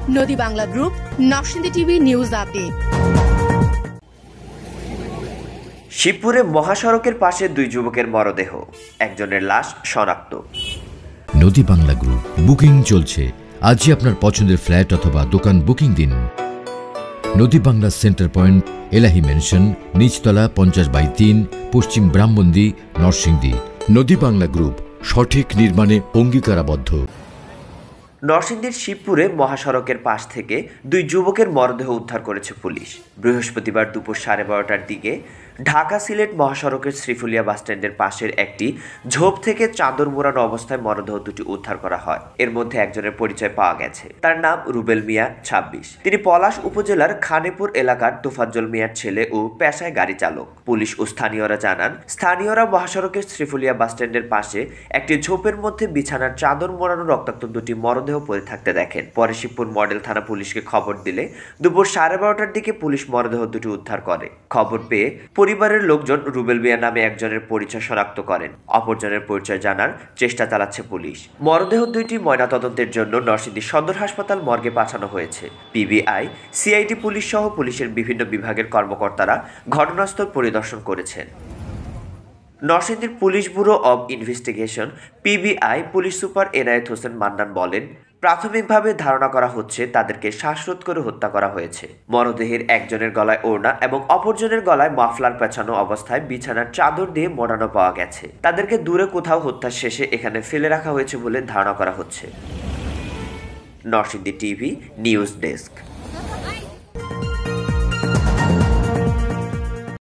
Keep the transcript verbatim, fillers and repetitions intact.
নদী Bangla group, Narsingdi TV news update. শিবপুরে মহাসড়কের পাশে দুই যুবকের মরদেহ, একজনের লাশ শনাক্ত। নদী বাংলা গ্রুপ, বুকিং চলছে। আজই আপনার পছন্দের ফ্ল্যাট অথবা দোকান বুকিং দিন। Nodi Bangla center point, Elahi mansion, নিচতলা পঞ্চাশ বাই তিন, পশ্চিম ব্রাহ্মণদী, নরসিংদী। নদী বাংলা গ্রুপ, সঠিক নির্মাণে অঙ্গীকারাবদ্ধ। নরসিংদীর শিবপুরে মহাসড়কের পাশ থেকে দুই যুবকের মরদেহ উদ্ধার করেছে পুলিশ। বৃহস্পতিবার দুপুর সাড়ে বারোটার দিকে ঢাকা সিলেট মহাসড়কের শ্রীফুলিয়া বাসস্ট্যান্ডের পাশের একটি ঝোপ থেকে চাদর মোড়ানো অবস্থায় মরদেহ দুটি উদ্ধার করা হয়। এর মধ্যে একজনের পরিচয় পাওয়া গেছে। তার নাম রুবেল মিয়া, ছাব্বিশ। তিনি পলাশ উপজেলার খানেপুর এলাকার তোফাজ্জল মিয়ার ছেলে ও পেশায় গাড়ি চালক। পুলিশ ও স্থানীয়রা জানান, স্থানীয়রা মহাসড়কের শ্রীফুলিয়া বাসস্ট্যান্ডের পাশে একটি ঝোপের মধ্যে বিছানার চাদর মোড়ানো রক্তাক্ত দুটি মরদেহ পড়ে থাকতে দেখেন। পরে শিবপুর মডেল থানা পুলিশকে খবর দিলে দুপুর সাড়ে বারোটার দিকে পুলিশ মরদেহ দুটি উদ্ধার করে। খবর পেয়ে পরিবারের লোকজন রুবেল মিয়া নামে একজনের পরিচয় শনাক্ত করেন। অপরজনের পরিচয় জানার চেষ্টা চালাচ্ছে পুলিশ। মরদেহ দুইটি ময়নাতদন্তের জন্য নরসিংদী সদর হাসপাতাল মর্গে পাঠানো হয়েছে। পিবিআই, সিআইডি পুলিশ সহ পুলিশের বিভিন্ন বিভাগের কর্মকর্তারা ঘটনাস্থল পরিদর্শন করেছেন। নরসিংদীর police bureau of investigation PBI police super Enayet Hossain Mannan বলেন, প্রাথমিকভাবে ধারণা করা হচ্ছে তাদেরকে শ্বাসরোধ করে হত্যা করা হয়েছে। মরদেহের একজনের গলায় ওড়না এবং অপরজনের গলায় মাফলার পেঁচানো অবস্থায় বিছানার চাদর দিয়ে মোড়ানো পাওয়া গেছে। তাদেরকে দূরে কোথাও হত্যা শেষে এখানে ফেলে রাখা হয়েছে বলে ধারণা করা হচ্ছে। Narsingdi TV news desk.